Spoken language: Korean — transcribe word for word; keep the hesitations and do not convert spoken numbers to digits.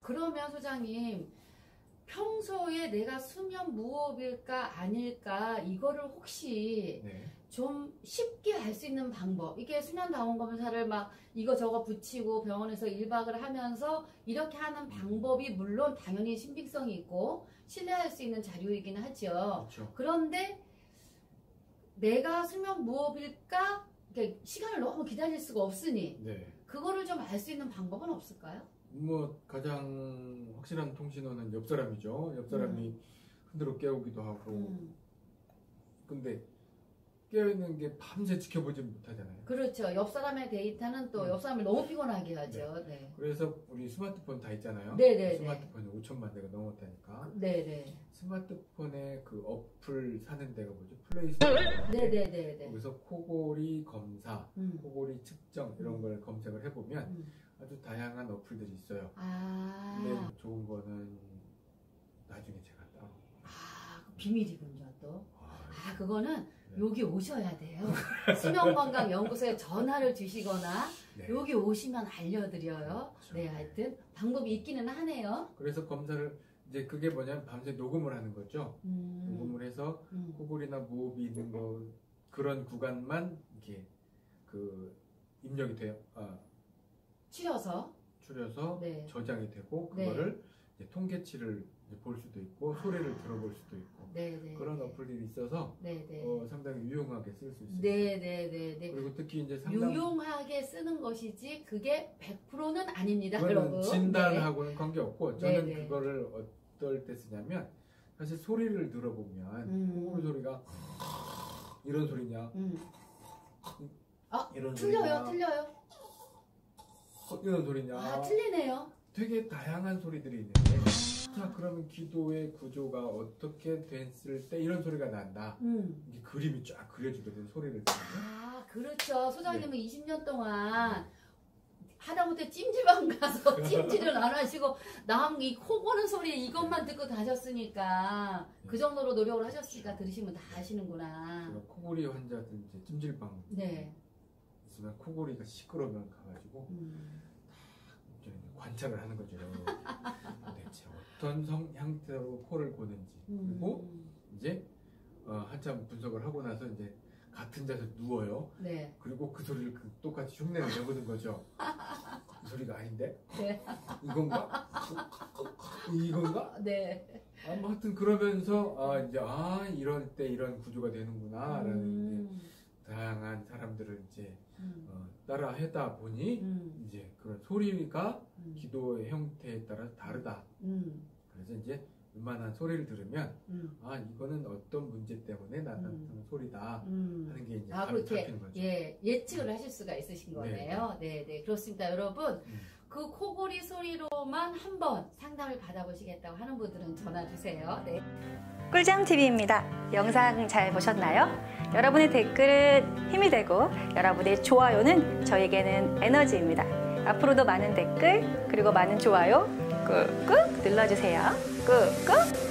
그러면 소장님, 평소에 내가 수면 무호흡일까 아닐까 이거를 혹시 네. 좀 쉽게 알 수 있는 방법, 이게 수면 다원 검사를 막 이거 저거 붙이고 병원에서 일 박을 하면서 이렇게 하는 방법이 물론 당연히 신빙성이 있고 신뢰할 수 있는 자료이긴 하죠. 그렇죠. 그런데 내가 수면 무호흡일까, 그러니까 시간을 너무 기다릴 수가 없으니 네. 그거를 좀 알 수 있는 방법은 없을까요? 뭐 가장 확실한 통신원은 옆 사람이죠. 옆 사람이 음. 흔들어 깨우기도 하고. 음. 근데 깨어있는 게 밤새 지켜보지 못하잖아요. 그렇죠. 옆 사람의 데이터는 또 음. 옆 사람을 너무 피곤하게 하죠. 네. 그래서 우리 스마트폰 다 있잖아요. 네네네. 스마트폰이 오천만 대가 넘었다니까. 네네. 스마트폰에 그 어플 사는 데가 뭐죠? 플레이스토어. 네네네네. 거기서 코골이 검사, 음. 코골이 측정 이런 음. 걸 검색을 해보면 음. 아주 다양한 어플들이 있어요. 아. 근데 좋은 거는 나중에 제가 따로. 아, 비밀이군요, 또. 아, 아, 그거는 네. 여기 오셔야 돼요. 수면건강연구소에 전화를 주시거나 네. 여기 오시면 알려드려요. 그렇죠. 네, 하여튼 방법이 있기는 하네요. 그래서 검사를 이제 그게 뭐냐면 밤새 녹음을 하는 거죠. 음. 녹음을 해서 음. 코골이나 무호흡이 있는 거 그런 구간만 이렇게 그 입력이 돼요. 아, 추려서. 추려서 네. 저장이 되고 네. 그거를 이제 통계치를 이제 볼 수도 있고 소리를 들어볼 수도 있고 네네. 그런 어플들이 있어서 네네. 어, 상당히 유용하게 쓸 수 있어요. 네네네네. 그리고 특히 이제 상담 유용하게 쓰는 것이지 그게 백 퍼센트는 아닙니다, 그거는 여러분. 진단하고는 관계없고 저는 네네. 그거를 어떨 때 쓰냐면 사실 소리를 들어보면 음. 코골이 소리가 이런 소리냐 음. 아, 이런 틀려요, 소리냐 틀려요. 어, 이런 소리냐 아, 틀리네요. 되게 다양한 소리들이 있는데 자 그러면 기도의 구조가 어떻게 됐을 때 이런 소리가 난다. 음. 이게 그림이 쫙 그려지거든 소리를 들으면. 아, 그렇죠. 소장님은 네. 이십 년 동안 하다못해 찜질방 가서 찜질을 안 하시고 남 이 코 고는 소리 이것만 듣고 다셨으니까 그 정도로 노력을 하셨으니까 들으시면 다 아시는구나. 제가 코골이 환자들 이제 찜질방 네. 있으면 코골이가 시끄러우면 가가지고 음. 이제 관찰을 하는 거죠. 대체 어떤 성 형태로 코를 고는지 그리고 음. 이제 어, 한참 분석을 하고 나서 이제 같은 자세 누워요. 네. 그리고 그 소리를 그 똑같이 흉내를 내보는 거죠. 이 소리가 아닌데? 네. 이건가? 이건가? 네. 아, 뭐 하여튼 그러면서 아 이제 아 이럴 때 이런 구조가 되는구나라는 음. 이제 다양한 사람들을 이제 음. 어, 따라 하다 보니 음. 이제 그런 소리가 음. 기도의 형태에 따라 다르다. 음. 그래서 이제 웬만한 소리를 들으면 음. 아 이거는 어떤 문제 때문에 나타나는 음. 소리다 음. 하는 게 이제 아, 감이 그렇게 잡히는 거죠. 예, 예측을 하실 수가 있으신 거네요. 네, 네. 그렇습니다. 여러분, 음. 그 코골이 소리로만 한번 상담을 받아보시겠다고 하는 분들은 전화 주세요. 네. 꿀잠티비입니다. 영상 잘 보셨나요? 여러분의 댓글은 힘이 되고 여러분의 좋아요는 저에게는 에너지입니다. 앞으로도 많은 댓글 그리고 많은 좋아요 꾹꾹 눌러주세요. 꾹꾹